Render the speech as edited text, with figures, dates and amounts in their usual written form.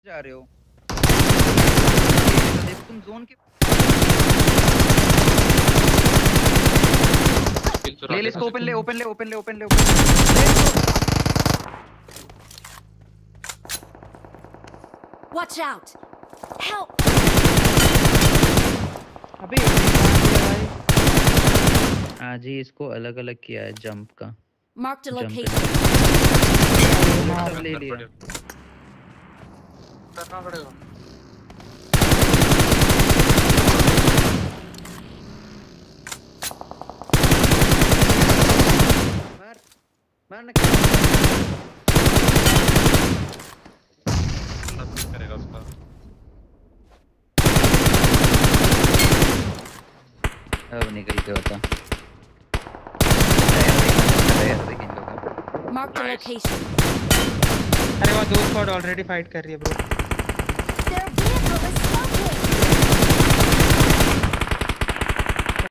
जा रहे हो देख तुम जोन के ले ले इसको ओपन ले ओपन ले ओपन ले ओपन ले Watch out! Help! अबे आज ही इसको अलग अलग किया है जंप का। Marked a Jump location. सब ले लिया। करना पड़ेगा। मार मारना करेगा उसका। अब निकल के बता। Marked a location. अरे वहाँ दो स्क्वाड ऑलरेडी फाइट कर रही है ब्रो।